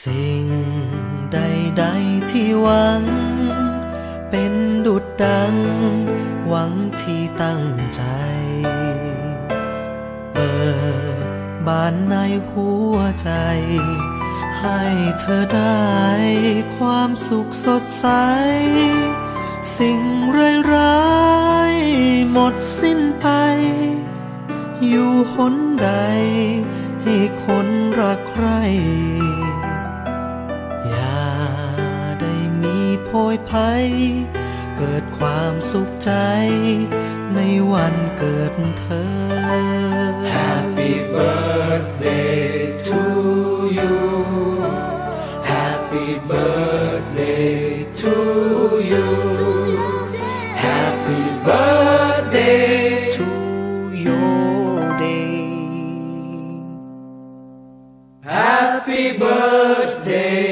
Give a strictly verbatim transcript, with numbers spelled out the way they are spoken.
สิ่งใดๆที่หวังเป็นดุจดังหวังที่ตั้งใจเปิดบานในหัวใจให้เธอได้ความสุขสดใสสิ่งร้ายๆหมดสิ้นไปอยู่หนใดให้คนรักใครอย่าได้มีโพยภัยเกิดความสุขใจในวันเกิดเธอ Happy birthday to you Happy birthday to you Happy birthday to your day Happy birthday